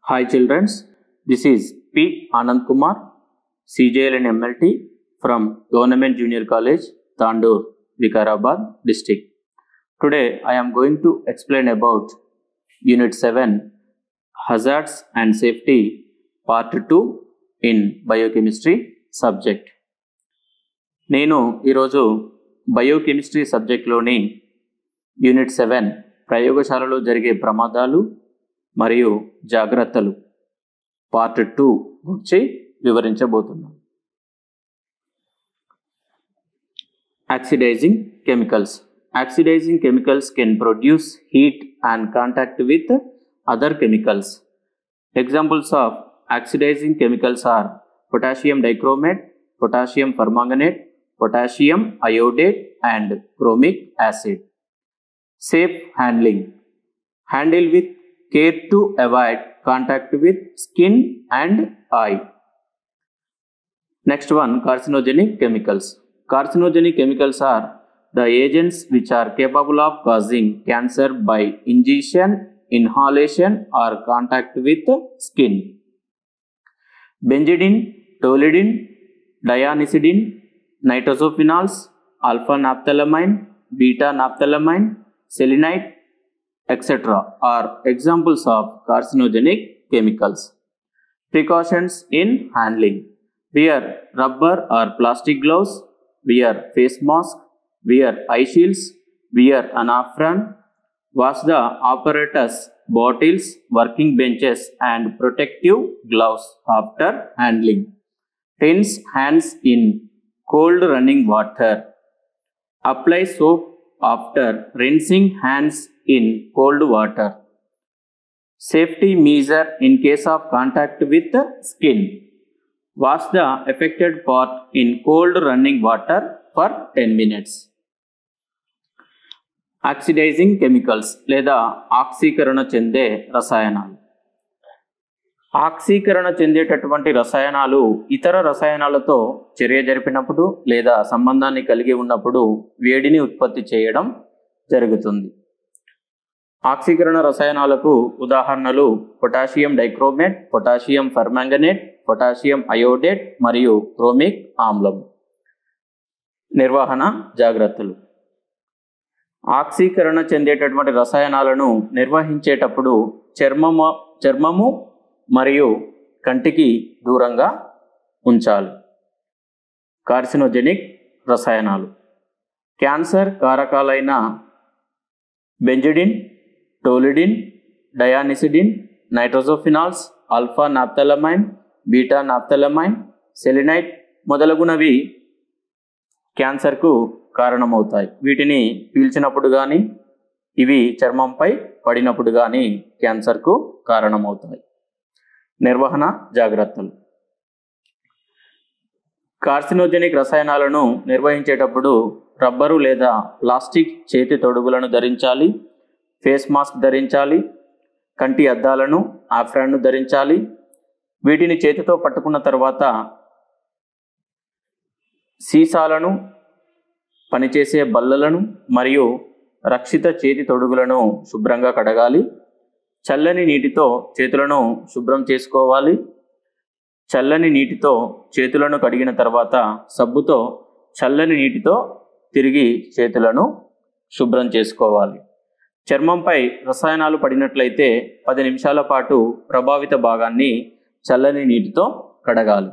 Hi children, this is P. Anand Kumar, CJL and MLT from Government Junior College, Tandur, Vikarabad district. Today I am going to explain about Unit 7 Hazards and Safety Part 2 in Biochemistry subject. నేను ఈరోజు biochemistry సబ్జెక్ట్లోని unit 7 ప్రయోగశాలలో జరిగే ప్రమాదాలు మరియు జాగ్రత్తలు part 2 గురించి వివరించబోతున్నాను. Oxidizing chemicals. Oxidizing chemicals can produce heat and contact with other chemicals. Examples of oxidizing chemicals are potassium dichromate, potassium permanganate, potassium iodate and chromic acid. Safe handling. Handle with care to avoid contact with skin and eye. Next one, carcinogenic chemicals. Carcinogenic chemicals are the agents which are capable of causing cancer by ingestion, inhalation or contact with skin. Benzidine, toluidine, dianisodine, nitrosophenols, alpha-naphthalamine, beta-naphthalamine, selenite, etc. are examples of carcinogenic chemicals. Precautions in handling. Wear rubber or plastic gloves, wear face mask, wear eye shields, wear an apron, wash the apparatus, bottles, working benches and protective gloves after handling. Rinse hands in cold running water. Apply soap after rinsing hands in cold water. Safety measure in case of contact with the skin. Wash the affected part in cold running water for 10 minutes. Oxidizing chemicals లేదా ఆక్సీకరణ చెందే రసాయనాలు. ఆక్సీకరణ చెందేటటువంటి రసాయనాలు ఇతర రసాయనాలతో చర్య జరిపినప్పుడు లేదా సంబంధాన్ని కలిగి ఉన్నప్పుడు వేడిని ఉత్పత్తి చేయడం జరుగుతుంది. ఆక్సీకరణ రసాయనాలకు ఉదాహరణలు potassium dichromate, potassium permanganate, potassium iodate మరియు క్రోమిక్ ఆమ్లం. నిర్వహణ జాగ్రత్తలు. ఆక్సీకరణ చెందేటటువంటి రసాయనాలను నిర్వహించేటప్పుడు చర్మము మరియు కంటికి దూరంగా ఉంచాలి. కార్సినోజెనిక్ రసాయనాలు. క్యాన్సర్ కారకాలైన benzidine, toluidine, dianisidine, nitrosophenols, alpha naphthylamine, beta naphthylamine, selenite మొదలగునవి క్యాన్సర్కు కారణమవుతాయి. వీటిని పీల్చినప్పుడు కానీ ఇవి చర్మంపై పడినప్పుడు కానీ క్యాన్సర్కు కారణమవుతాయి. నిర్వహణ జాగ్రత్తలు. కార్సినోజెనిక్ రసాయనాలను నిర్వహించేటప్పుడు రబ్బరు లేదా ప్లాస్టిక్ చేతి తొడుగులను ధరించాలి, ఫేస్ మాస్క్ ధరించాలి, కంటి అద్దాలను ఆఫ్రాన్ను ధరించాలి. వీటిని చేతితో పట్టుకున్న తర్వాత సీసాలను, పనిచేసే బల్లలను మరియు రక్షిత చేతి తొడుగులను శుభ్రంగా కడగాలి. చల్లని నీటితో చేతులను శుభ్రం చేసుకోవాలి. చల్లని నీటితో చేతులను కడిగిన తర్వాత సబ్బుతో చల్లని నీటితో తిరిగి చేతులను శుభ్రం చేసుకోవాలి. చర్మంపై రసాయనాలు పడినట్లయితే 10 నిమిషాల పాటు ప్రభావిత భాగాన్ని చల్లని నీటితో కడగాలి.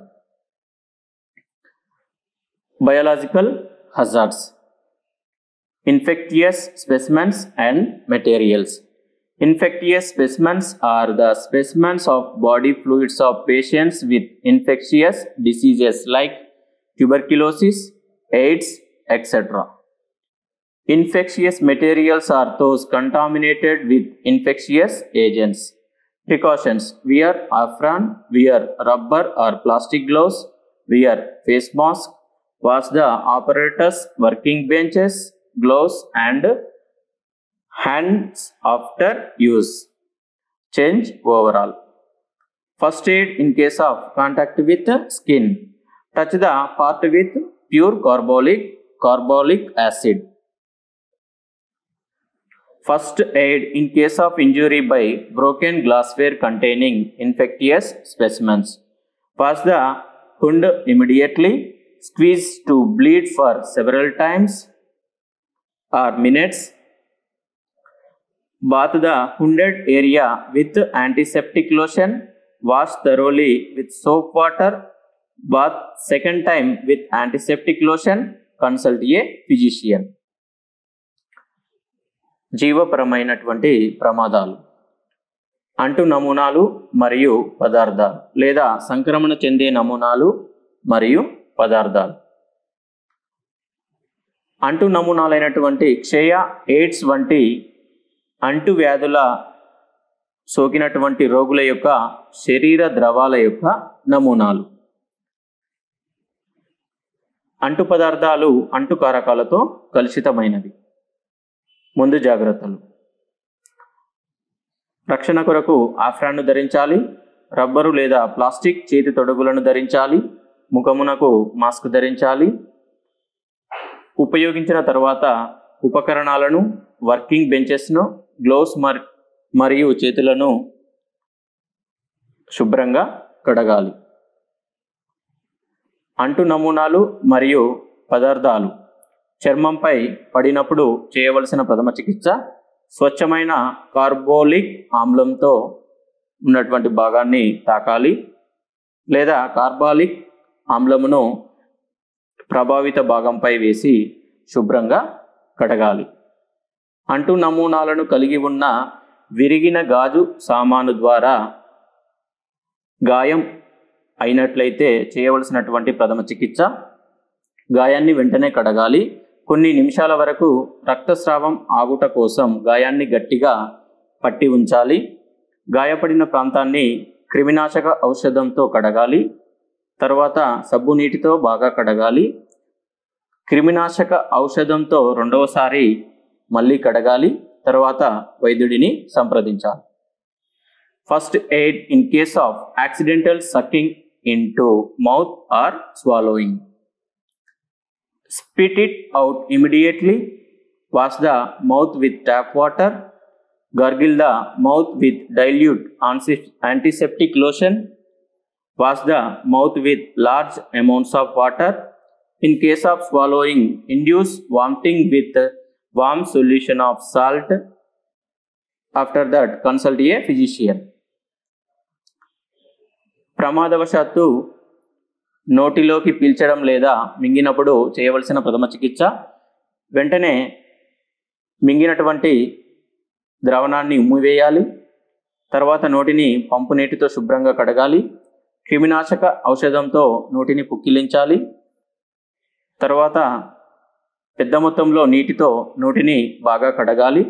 Biological hazards. Infectious specimens and materials. Infectious specimens are the specimens of body fluids of patients with infectious diseases like tuberculosis, AIDS, etc. Infectious materials are those contaminated with infectious agents. Precautions. Wear apron, wear rubber or plastic gloves, wear face mask, wash the apparatus, working benches, gloves and hands after use. Change overall. First aid in case of contact with skin. Touch the part with pure carbolic acid. First aid in case of injury by broken glassware containing infectious specimens. Wash the wound immediately. Squeeze to bleed for several times or minutes. Bath the wounded area with antiseptic lotion. Wash thoroughly with soap water. Bath second time with antiseptic lotion. Consult a physician. జీవపరమైనటువంటి ప్రమాదాలు. అంటు నమూనాలు మరియు పదార్థాలు లేదా సంక్రమణ చెందే నమూనాలు మరియు పదార్థాలు. అంటు నమూనాలైనటువంటి క్షయ, ఎయిడ్స్ వంటి అంటు వ్యాధుల సోకినటువంటి రోగుల యొక్క శరీర ద్రవాల యొక్క నమూనాలు. అంటు పదార్థాలు అంటు కారకాలతో కలుషితమైనవి. ముందు జాగ్రత్తలు. రక్షణ కొరకు ఆఫ్రాన్ను ధరించాలి. రబ్బరు లేదా ప్లాస్టిక్ చేతి తొడుగులను ధరించాలి. ముఖమునకు మాస్క్ ధరించాలి. ఉపయోగించిన తర్వాత ఉపకరణాలను, వర్కింగ్ బెంచెస్ను, గ్లోవ్స్ మరియు చేతులను శుభ్రంగా కడగాలి. అంటు నమూనాలు మరియు పదార్థాలు చర్మంపై పడినప్పుడు చేయవలసిన ప్రథమ చికిత్స స్వచ్ఛమైన కార్బోలిక్ ఆమ్లంతో ఉన్నటువంటి భాగాన్ని తాకాలి లేదా కార్బాలిక్ ఆమ్లమును ప్రభావిత భాగంపై వేసి శుభ్రంగా కడగాలి. అంటు నమూనాలను కలిగి ఉన్న విరిగిన గాజు సామాను ద్వారా గాయం అయినట్లయితే చేయవలసినటువంటి ప్రథమ చికిత్స గాయాన్ని వెంటనే కడగాలి. కొన్ని నిమిషాల వరకు రక్తస్రావం ఆగుట కోసం గాయాన్ని గట్టిగా పట్టి ఉంచాలి. గాయపడిన ప్రాంతాన్ని క్రిమినాశక ఔషధంతో కడగాలి. తర్వాత సబ్బు నీటితో బాగా కడగాలి. క్రిమినాశక ఔషధంతో రెండవసారి మళ్ళీ కడగాలి. తర్వాత వైద్యుడిని సంప్రదించాలి. First aid in case of accidental sucking into mouth or swallowing. Spit it out immediately. Wash the mouth with tap water. Gargle the mouth with dilute antiseptic lotion. Wash the mouth with large amounts of water. In case of swallowing, induce vomiting with warm solution of salt. After that, consult a physician. ప్రమాదవశాత్తు నోటిలోకి పీల్చడం లేదా మింగినప్పుడు చేయవలసిన ప్రథమ చికిత్స వెంటనే మింగినటువంటి ద్రావణాన్ని ఉమ్మివేయాలి. తర్వాత నోటిని పంపు నీటితో శుభ్రంగా కడగాలి. క్రిమినాశక ఔషధంతో నోటిని పుక్కిలించాలి. తర్వాత పెద్ద మొత్తంలో నీటితో నోటిని బాగా కడగాలి.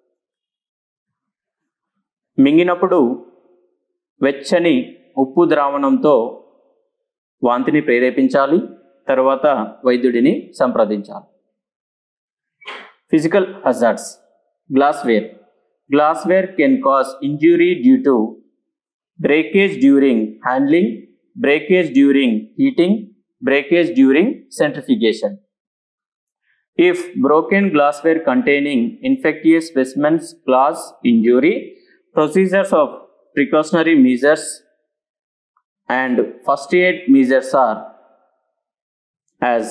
మింగినప్పుడు వెచ్చని ఉప్పు ద్రావణంతో వాంతిని ప్రేరేపించాలి. తర్వాత వైద్యుడిని సంప్రదించాలి. Physical hazards. Glassware. Glassware can cause injury due to breakage during handling, breakage during heating, breakage during centrifugation. If broken glassware containing infectious specimens cause injury, procedures of precautionary measures and first aid measures are as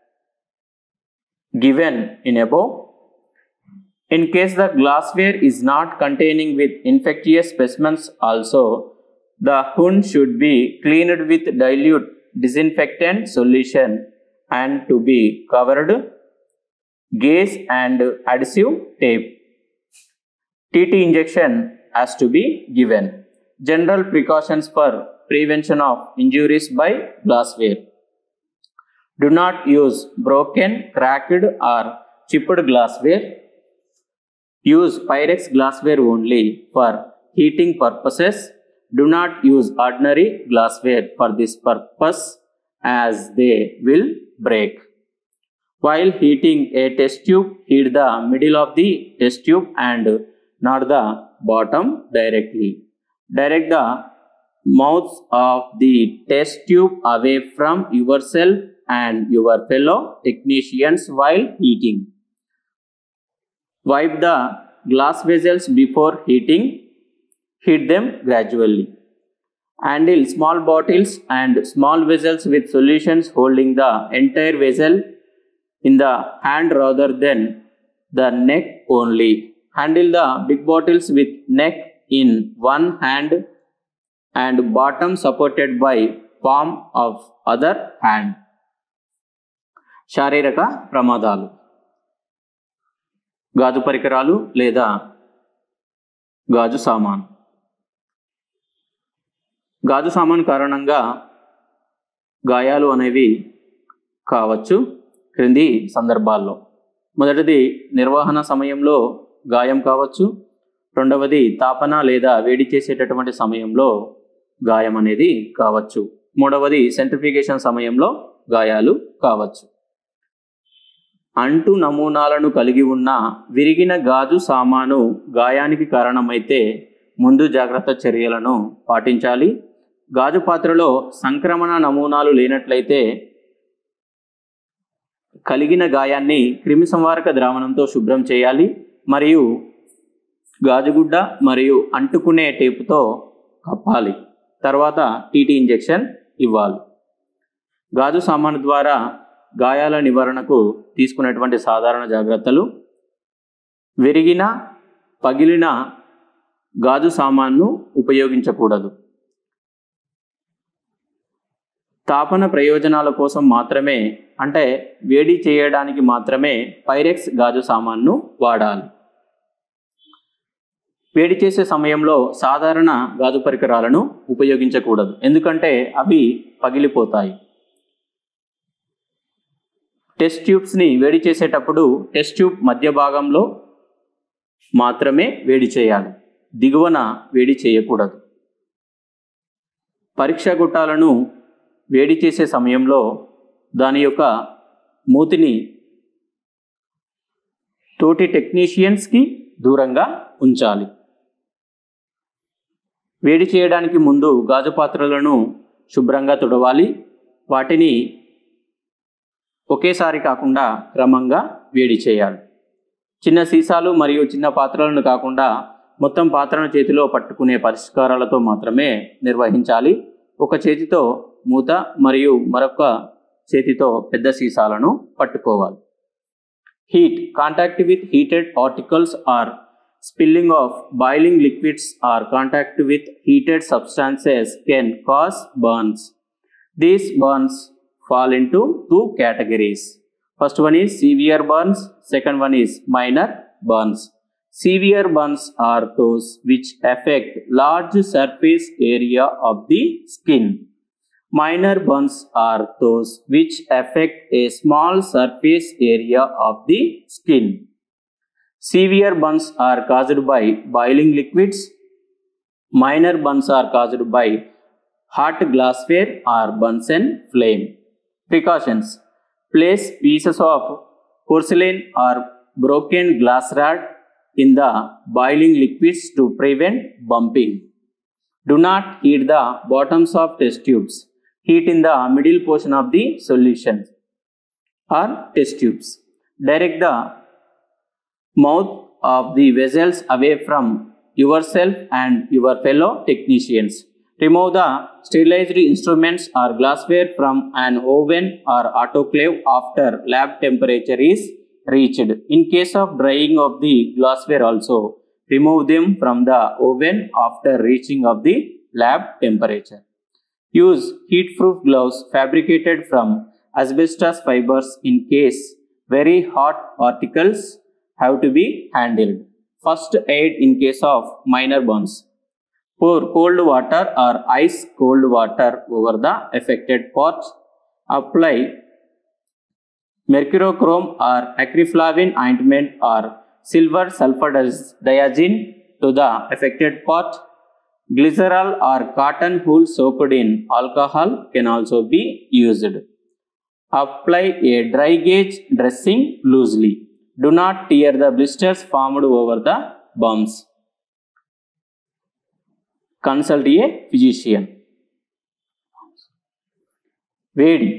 given in above. In case the glassware is not containing with infectious specimens also, the wound should be cleaned with dilute disinfectant solution and to be covered gauze and adhesive tape. TT injection has to be given. General precautions for prevention of injuries by glassware. Do not use broken, cracked or chipped glassware. Use Pyrex glassware only for heating purposes. Do not use ordinary glassware for this purpose as they will break. While heating a test tube, heat the middle of the test tube and not the bottom directly. Direct the mouths of the test tube away from yourself and your fellow technicians while heating. Wipe the glass vessels before heating. Heat them gradually. Handle small bottles and small vessels with solutions holding the entire vessel in the hand rather than the neck only. Handle the big bottles with neck in one hand and bottom supported by palm of other hand. శారీరక ప్రమాదాలు. గాజు పరికరాలు లేదా గాజు సామాను. గాజు సామాను కారణంగా గాయాలు అనేవి కావచ్చు క్రింది సందర్భాల్లో. మొదటిది నిర్వహణ సమయంలో గాయం కావచ్చు. రెండవది తాపన లేదా వేడి చేసేటటువంటి సమయంలో గాయం అనేది కావచ్చు. మూడవది సెంట్రిఫ్యూగేషన్ సమయంలో గాయాలు కావచ్చు. అంటు నమూనాలను కలిగి ఉన్న విరిగిన గాజు సామాను గాయానికి కారణమైతే ముందు జాగ్రత్త చర్యలను పాటించాలి. గాజు పాత్రలో సంక్రమణ నమూనాలు లేనట్లయితే కలిగిన గాయాన్ని క్రిమిసంహారక ద్రావణంతో శుభ్రం చేయాలి మరియు గాజుగుడ్డ మరియు అంటుకునే టేపుతో కప్పాలి. తర్వాత టీటీ ఇంజెక్షన్ ఇవ్వాలి. గాజు సామాను ద్వారా గాయాల నివారణకు తీసుకునేటువంటి సాధారణ జాగ్రత్తలు: విరిగిన పగిలిన గాజు సామాన్ను ఉపయోగించకూడదు. తాపన ప్రయోజనాల కోసం మాత్రమే, అంటే వేడి చేయడానికి మాత్రమే పైరెక్స్ గాజు సామాన్ను వాడాలి. వేడి చేసే సమయంలో సాధారణ గాజు పరికరాలను ఉపయోగించకూడదు, ఎందుకంటే అవి పగిలిపోతాయి. టెస్ట్ ట్యూబ్స్ని వేడి చేసేటప్పుడు టెస్ట్ ట్యూబ్ మధ్య భాగంలో మాత్రమే వేడి చేయాలి, దిగువన వేడి చేయకూడదు. పరీక్షా గొట్టాలను వేడి చేసే సమయంలో దాని యొక్క మూతిని తోటి టెక్నీషియన్స్కి దూరంగా ఉంచాలి. వేడి చేయడానికి ముందు గాజు పాత్రలను శుభ్రంగా తుడవాలి. వాటిని ఒకేసారి కాకుండా క్రమంగా వేడి చేయాలి. చిన్న సీసాలు మరియు చిన్న పాత్రలను కాకుండా మొత్తం పాత్రను చేతిలో పట్టుకునే పరిష్కారాలతో మాత్రమే నిర్వహించాలి. ఒక చేతితో మూత మరియు మరొక చేతితో పెద్ద సీసాలను పట్టుకోవాలి. Heat. Contact with heated articles or spilling of boiling liquids or contact with heated substances can cause burns. These burns fall into two categories. First one is severe burns, second one is minor burns. Severe burns are those which affect large surface area of the skin. Minor burns are those which affect a small surface area of the skin. Severe burns are caused by boiling liquids. Minor burns are caused by hot glassware or Bunsen flame. Precautions. Place pieces of porcelain or broken glass rod in the boiling liquids to prevent bumping. Do not heat the bottoms of test tubes. Heat in the middle portion of the solution or test tubes. Direct the mouth of the vessels away from yourself and your fellow technicians. Remove the sterilized instruments or glassware from an oven or autoclave after lab temperature is reached. In case of drying of the glassware also, remove them from the oven after reaching of the lab temperature. Use heat-proof gloves fabricated from asbestos fibers in case very hot articles have to be handled. First aid in case of minor burns. Pour cold water or ice cold water over the affected parts. Apply mercurochrome or acryflavin ointment or silver sulfadiazine to the affected part. Glycerol or cotton wool soaked in alcohol can also be used. Apply a dry gauge dressing loosely. Do not tear the blisters formed over the bumps. Consult a physician. వేడి.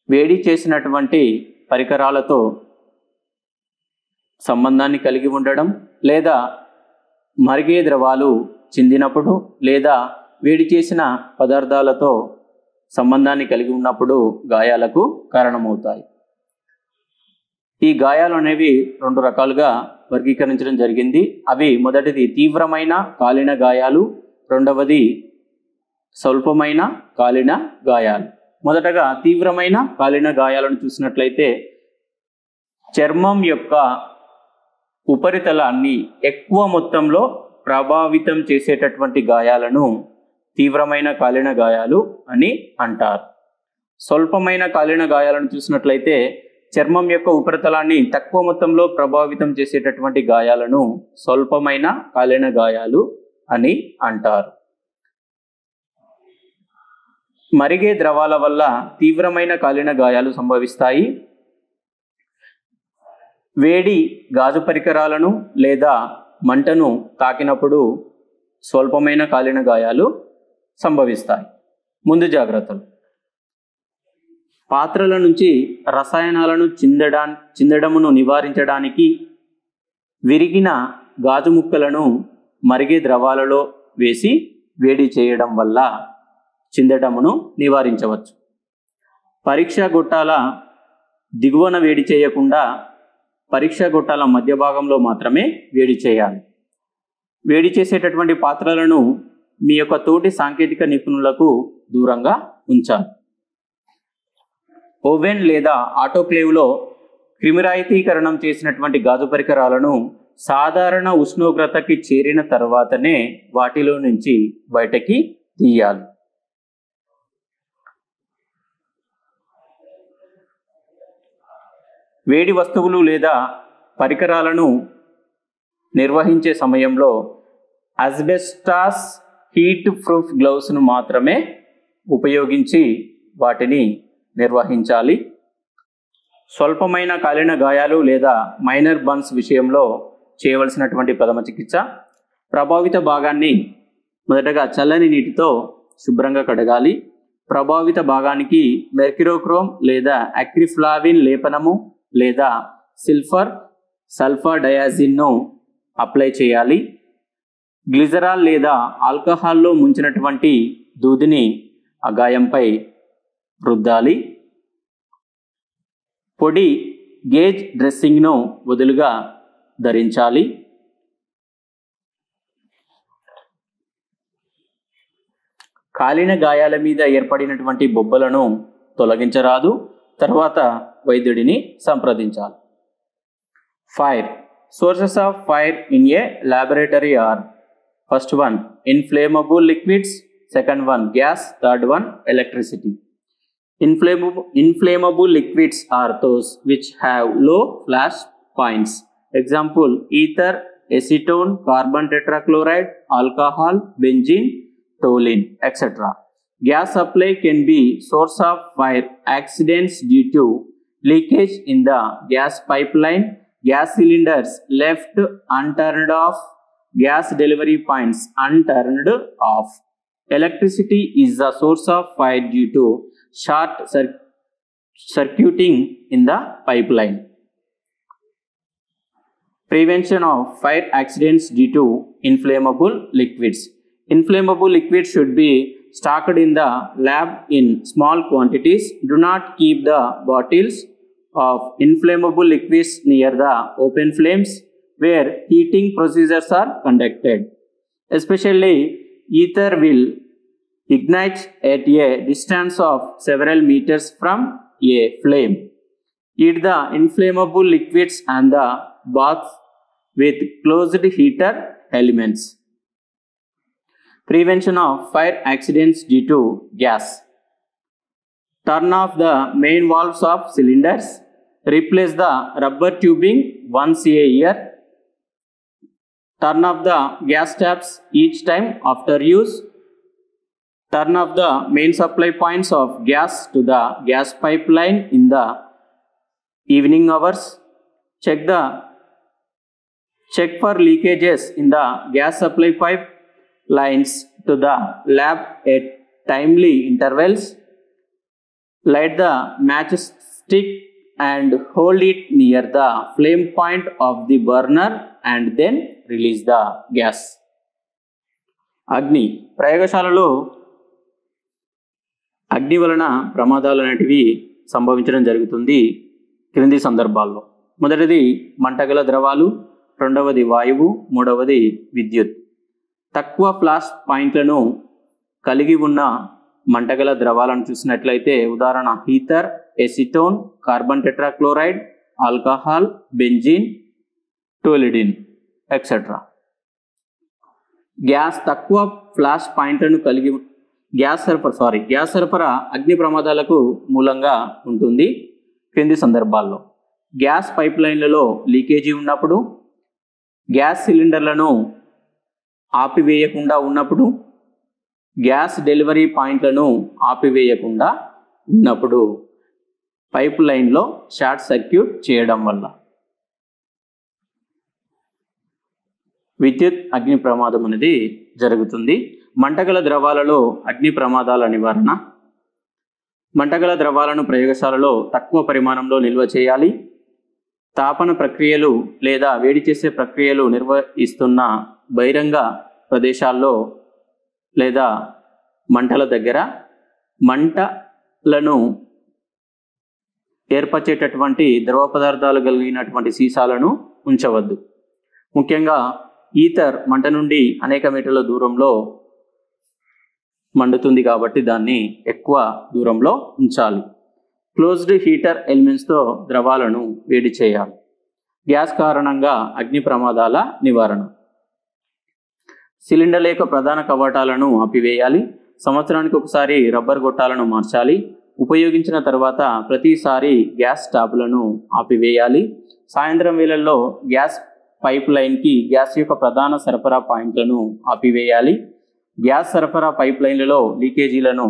వేడి చేసినటువంటి పరికరాలతో సంబంధాన్ని కలిగి ఉండడం, లేదా మరిగే ద్రవాలు చిందినప్పుడు, లేదా వేడి చేసిన పదార్థాలతో సంబంధాన్ని కలిగి ఉన్నప్పుడు గాయాలకు కారణమవుతాయి. ఈ గాయాలు అనేవి 2 రకాలుగా వర్గీకరించడం జరిగింది. అవి మొదటిది తీవ్రమైన కాలిన గాయాలు, రెండవది స్వల్పమైన కాలిన గాయాలు. మొదటగా తీవ్రమైన కాలిన గాయాలను చూసినట్లయితే చర్మం యొక్క ఉపరితలాన్ని ఎక్కువ మొత్తంలో ప్రభావితం చేసేటటువంటి గాయాలను తీవ్రమైన కాలిన గాయాలు అని అంటారు. స్వల్పమైన కాలిన గాయాలను చూసినట్లయితే చర్మం యొక్క ఉపరితలాన్ని తక్కువ మొత్తంలో ప్రభావితం చేసేటటువంటి గాయాలను స్వల్పమైన కాలిన గాయాలు అని అంటారు. మరిగే ద్రవాల వల్ల తీవ్రమైన కాలిన గాయాలు సంభవిస్తాయి. వేడి గాజు పరికరాలను లేదా మంటను తాకినప్పుడు స్వల్పమైన కాలిన గాయాలు సంభవిస్తాయి. ముందు పాత్రల నుంచి రసాయనాలను చిందడమును నివారించడానికి విరిగిన గాజు ముక్కలను మరిగే ద్రవాలలో వేసి వేడి చేయడం వల్ల చిందడమును నివారించవచ్చు. పరీక్షా గొట్టాల దిగువన వేడి చేయకుండా పరీక్షా గొట్టాల మధ్య భాగంలో మాత్రమే వేడి చేయాలి. వేడి చేసేటటువంటి పాత్రలను మీ యొక్క తోటి సాంకేతిక నిపుణులకు దూరంగా ఉంచాలి. ఓవెన్ లేదా ఆటోక్లేవ్లో క్రిమిరహితీకరణం చేసినటువంటి గాజు పరికరాలను సాధారణ ఉష్ణోగ్రతకి చేరిన తర్వాతనే వాటిలో నుంచి బయటకి తీయాలి. వేడి వస్తువులు లేదా పరికరాలను నిర్వహించే సమయంలో అస్బెస్టాస్ హీట్ ప్రూఫ్ గ్లౌస్ను మాత్రమే ఉపయోగించి వాటిని నిర్వహించాలి. స్వల్పమైన కాలిన గాయాలు లేదా మైనర్ బర్న్స్ విషయంలో చేయవలసినటువంటి ప్రథమ చికిత్స: ప్రభావిత భాగాన్ని మొదటగా చల్లని నీటితో శుభ్రంగా కడగాలి. ప్రభావిత భాగానికి మెర్క్యూరోక్రోమ్ లేదా అక్రిఫ్లావిన్ లేపనము లేదా సల్ఫర్ డయాజిన్ను అప్లై చేయాలి. గ్లిజరాల్ లేదా ఆల్కహాల్లో ముంచినటువంటి దూదిని ఆ గాయంపై రుద్దాలి. పొడి గేజ్ డ్రెస్సింగ్ను వదులుగా ధరించాలి. కాలిన గాయాల మీద ఏర్పడినటువంటి బొబ్బలను తొలగించరాదు. తర్వాత వైద్యుడిని సంప్రదించాలి. Fire sources of fire in a laboratory are: first one inflammable liquids, second one gas, third one electricity. Inflammable liquids are those which have low flash points. Example: ether, acetone, carbon tetrachloride, alcohol, benzene, toluene, etc. Gas supply can be source of fire accidents due to leakage in the gas pipeline, gas cylinders left unturned off, gas delivery points unturned off. Electricity is the source of fire due to short circuiting in the pipeline. Prevention of fire accidents due to inflammable liquids. Inflammable liquids should be stocked in the lab in small quantities. Do not keep the bottles of inflammable liquids near the open flames where heating procedures are conducted. Especially ether will ignite at a distance of several meters from a flame. Heat the inflammable liquids and the bath with closed heater elements. Prevention of fire accidents due to gas. Turn off the main valves of cylinders. Replace the rubber tubing once a year. Turn off the gas taps each time after use. Turn off the main supply points of gas to the gas pipeline in the evening hours. Check for leakages in the gas supply pipe lines to the lab at timely intervals. Light the matchstick and hold it near the flame point of the burner and then release the gas. అగ్ని ప్రయోగశాలలో అగ్ని వలన ప్రమాదాలు అనేటివి సంభవించడం జరుగుతుంది క్రింది సందర్భాల్లో. మొదటిది మంటగల ద్రవాలు, రెండవది వాయువు, మూడవది విద్యుత్. తక్కువ ఫ్లాష్ పాయింట్లను కలిగి ఉన్న మంటగల ద్రవాలను చూసినట్లయితే ఉదాహరణ ether, acetone, carbon tetrachloride, alcohol, benzene, toluidine etcetera. Gas తక్కువ ఫ్లాష్ పాయింట్లను కలిగి గ్యాస్ సరఫరా అగ్ని ప్రమాదాలకు మూలంగా ఉంటుంది క్రింది సందర్భాల్లో. గ్యాస్ పైప్ లైన్లలో లీకేజీ ఉన్నప్పుడు, గ్యాస్ సిలిండర్లను ఆపివేయకుండా ఉన్నప్పుడు, గ్యాస్ డెలివరీ పాయింట్లను ఆపివేయకుండా ఉన్నప్పుడు, పైప్ లైన్లో షార్ట్ సర్క్యూట్ చేయడం వల్ల. విద్యుత్ అగ్ని ప్రమాదం అనేది జరుగుతుంది. మంటగల ద్రవాలలో అగ్ని ప్రమాదాల నివారణ. మంటగల ద్రవాలను ప్రయోగశాలలో తక్కువ పరిమాణంలో నిల్వ చేయాలి. తాపన ప్రక్రియలు లేదా వేడి చేసే ప్రక్రియలు నిర్వహిస్తున్న బహిరంగ ప్రదేశాల్లో లేదా మంటల దగ్గర మంటలను ఏర్పరిచేటటువంటి ద్రవ పదార్థాలు కలిగినటువంటి సీసాలను ఉంచవద్దు. ముఖ్యంగా ఈథర్ మంట నుండి అనేక మీటర్ల దూరంలో మండుతుంది కాబట్టి దాన్ని ఎక్కువ దూరంలో ఉంచాలి. క్లోజ్డ్ హీటర్ ఎలిమెంట్స్తో ద్రవాలను వేడి చేయాలి. గ్యాస్ కారణంగా అగ్ని ప్రమాదాల నివారణ. సిలిండర్ యొక్క ప్రధాన కవాటాలను ఆపివేయాలి. సంవత్సరానికి ఒకసారి రబ్బర్ గొట్టాలను మార్చాలి. ఉపయోగించిన తర్వాత ప్రతిసారి గ్యాస్ స్టాప్లను ఆపివేయాలి. సాయంత్రం వేళల్లో గ్యాస్ పైప్ లైన్కి గ్యాస్ యొక్క ప్రధాన సరఫరా పాయింట్లను ఆపివేయాలి. గ్యాస్ సరఫరా పైప్ లైన్లలో లీకేజీలను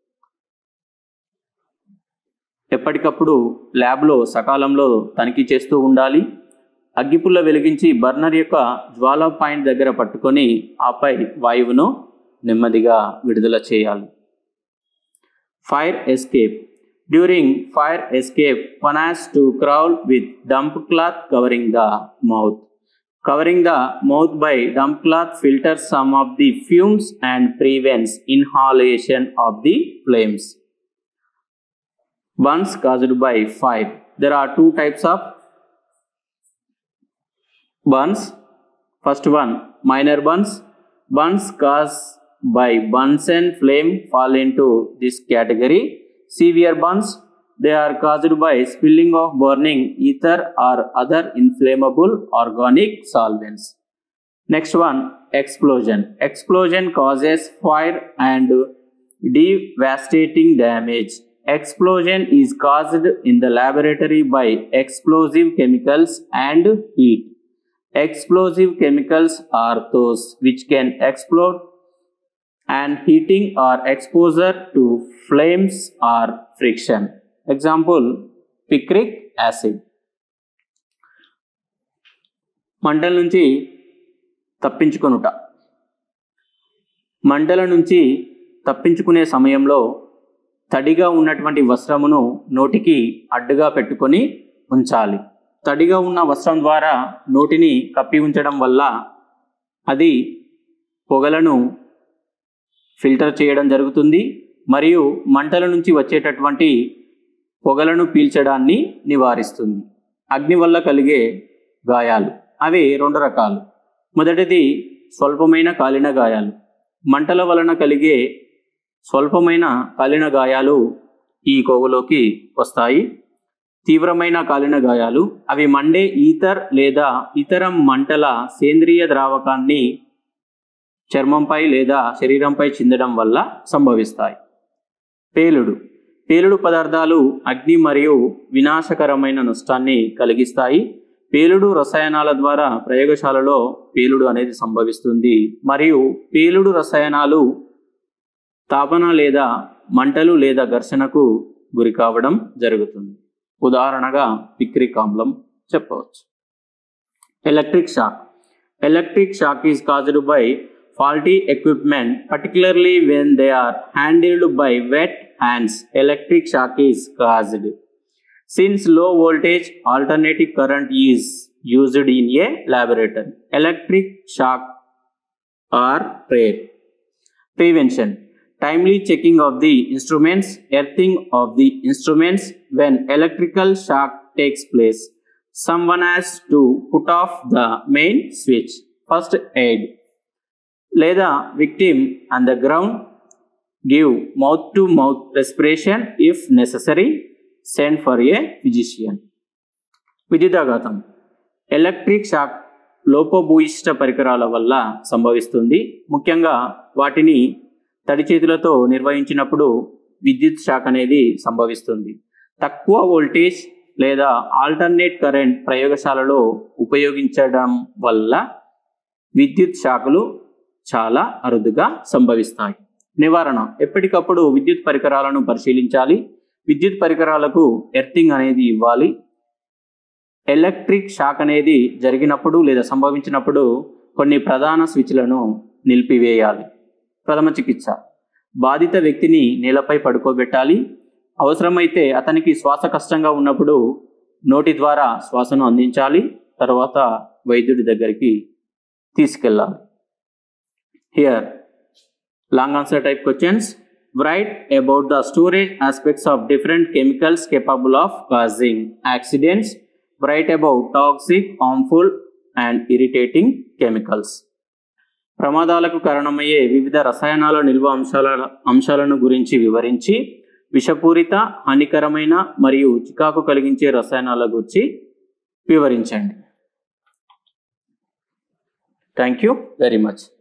ఎప్పటికప్పుడు ల్యాబ్లో సకాలంలో తనిఖీ చేస్తూ ఉండాలి. అగ్గిపుల్ల వెలిగించి బర్నర్ యొక్క జ్వాలా పాయింట్ దగ్గర పట్టుకొని ఆపై వాయువును నెమ్మదిగా విడుదల చేయాలి. Fire escape. During fire escape, one has to crawl with damp cloth covering the mouth. Covering the mouth by damp cloth filters some of the fumes and prevents inhalation of the flames. Burns caused by fire. There are two types of burns. First one, minor burns. Burns caused by Bunsen flame fall into this category. Severe burns, they are caused by spilling of burning ether or other inflammable organic solvents. Next one, explosion. Explosion causes fire and devastating damage. Explosion is caused in the laboratory by explosive chemicals and heat. Explosive chemicals are those which can explode, and heating or exposure to flames or friction. Example, picric acid. మంటల నుంచి తప్పించుకొనుట. మంటల నుంచి తప్పించుకునే సమయంలో తడిగా ఉన్నటువంటి వస్త్రమును నోటికి అడ్డుగా పెట్టుకొని ఉంచాలి. తడిగా ఉన్న వస్త్రం ద్వారా నోటిని కప్పి ఉంచడం వల్ల అది పొగలను ఫిల్టర్ చేయడం జరుగుతుంది మరియు మంటల నుంచి వచ్చేటటువంటి పొగలను పీల్చడాన్ని నివారిస్తుంది. అగ్ని వల్ల కలిగే గాయాలు అవి రెండు రకాలు. మొదటిది స్వల్పమైన కాలిన గాయాలు. మంటల వలన కలిగే స్వల్పమైన కాలిన గాయాలు ఈ కోవలోకి వస్తాయి. తీవ్రమైన కాలిన గాయాలు అవి మండే ఈథర్ లేదా ఇతర మంటల సేంద్రియ ద్రావకాన్ని చర్మంపై లేదా శరీరంపై చిందడం వల్ల సంభవిస్తాయి. పేలుడు పదార్థాలు అగ్ని మరియు వినాశకరమైన నష్టాన్ని కలిగిస్తాయి. పేలుడు రసాయనాల ద్వారా ప్రయోగశాలలో పేలుడు అనేది సంభవిస్తుంది మరియు పేలుడు రసాయనాలు తాపన లేదా మంటలు లేదా ఘర్షణకు గురి కావడం జరుగుతుంది. ఉదాహరణగా పిక్రిక్ ఆమ్లం చెప్పవచ్చు. Electric shock. Electric shock is caused by faulty equipment, particularly when they are handled by wet hands, electric shock is caused. Since low voltage alternating current is used in a laboratory, electric shock are rare. Prevention: timely checking of the instruments, earthing of the instruments. When electrical shock takes place, someone has to put off the main switch. First aid: lay the victim on the ground, give mouth-to-mouth respiration if necessary, send for a physician. విద్యుదాఘాతం electric shock లోపభూయిష్ట పరికరాల వల్ల సంభవిస్తుంది. ముఖ్యంగా వాటిని తడి చేతులతో నిర్వహించినప్పుడు విద్యుత్ షాక్ అనేది సంభవిస్తుంది. తక్కువ వోల్టేజ్ లేదా ఆల్టర్నేట్ కరెంట్ ప్రయోగశాలలో ఉపయోగించడం వల్ల విద్యుత్ షాకులు చాలా అరుదుగా సంభవిస్తాయి. నివారణ: ఎప్పటికప్పుడు విద్యుత్ పరికరాలను పరిశీలించాలి. విద్యుత్ పరికరాలకు ఎర్తింగ్ అనేది ఇవ్వాలి. ఎలక్ట్రిక్ షాక్ అనేది జరిగినప్పుడు లేదా సంభవించినప్పుడు కొన్ని ప్రధాన స్విచ్లను నిలిపివేయాలి. ప్రథమ చికిత్స: బాధిత వ్యక్తిని నేలపై పడుకోబెట్టాలి. అవసరమైతే అతనికి శ్వాస కష్టంగా ఉన్నప్పుడు నోటి ద్వారా శ్వాసను అందించాలి. తర్వాత వైద్యుడి దగ్గరికి తీసుకెళ్ళాలి. Here, long answer type questions. Write about the storage aspects of different chemicals capable of causing accidents. Write about toxic, harmful and irritating chemicals. ప్రమాదాలకు కారణమయ్యే వివిధ రసాయనాల నిల్వ అంశాలను గురించి వివరించి, విషపూరిత, హానికరమైన మరియు చికాకు కలిగించే రసాయనాల గురించి వివరించండి. Thank you very much.